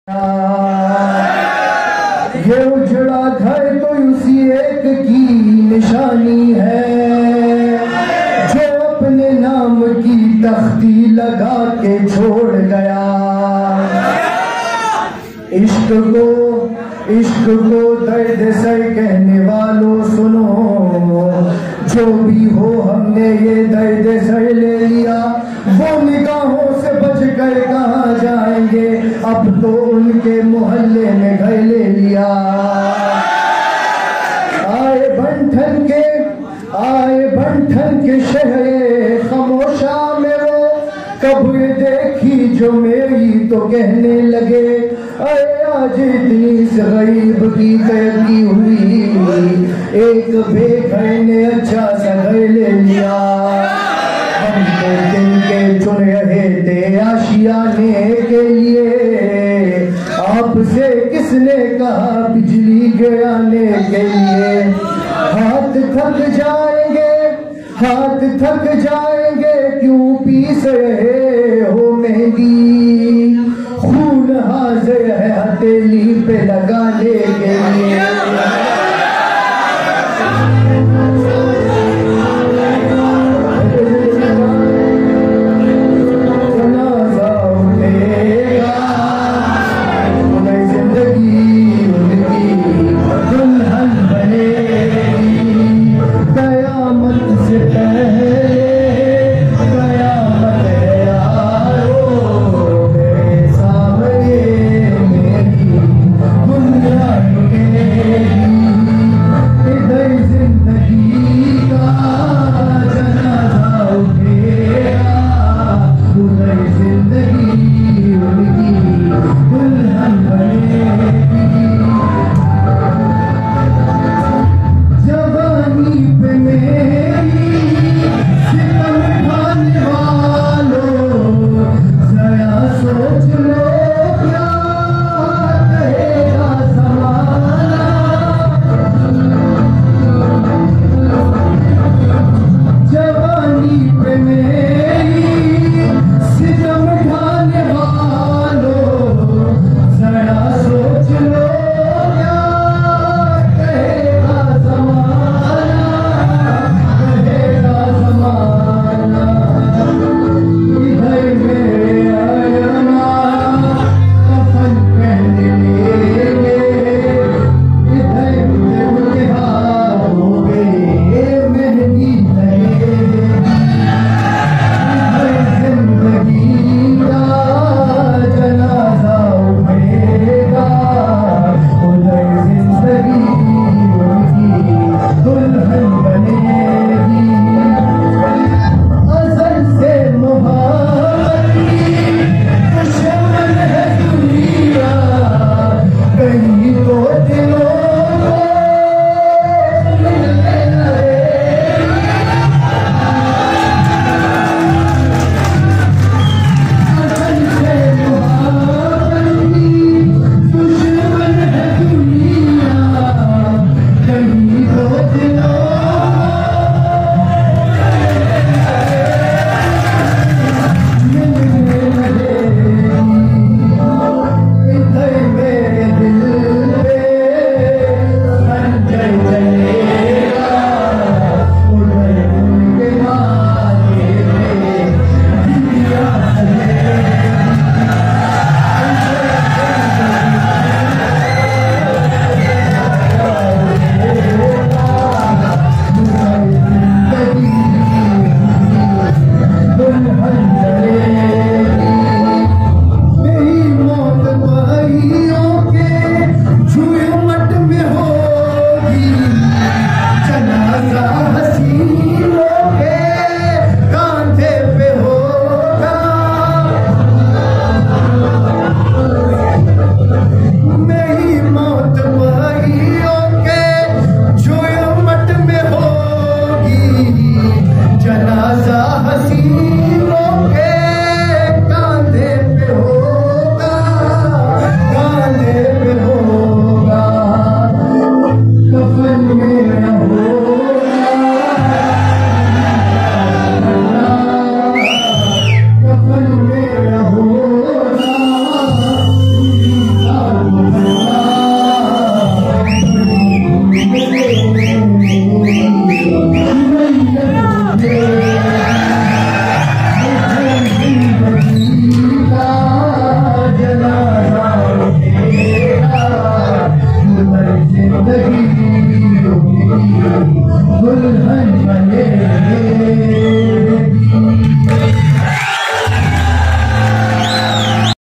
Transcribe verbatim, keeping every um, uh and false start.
ये उजड़ा घर तो उसी एक की निशानी है जो अपने नाम की तख्ती लगा के छोड़ गया। इश्क को इश्क को दर्द से कहने वालों सुनो, जो भी हो हमने ये दर्द से ले लिया, वो निगाहों से बच कर कहाँ जाएंगे, अब तो उनके मोहल्ले में घर ले लिया। आए बंठन के आए बंठन के शहरे खमोशा में वो कब्र देखी जो मेरी तो कहने लगे, अरे आज इतनी गरीब की तरक्की हुई, एक बेघर ने अच्छा सा घर ले लिया। हम तो दिन के चुन रहे थे आशियाने के लिए, आपसे किसने कहा बिजली गिराने के लिए। हाथ थक जाएंगे हाथ थक जाएंगे क्यों पीस रहे हो मेहंदी, खून हाजिर है हथेली पे लगाने के लिए। जिंदगी उनकी दुल्हन बने।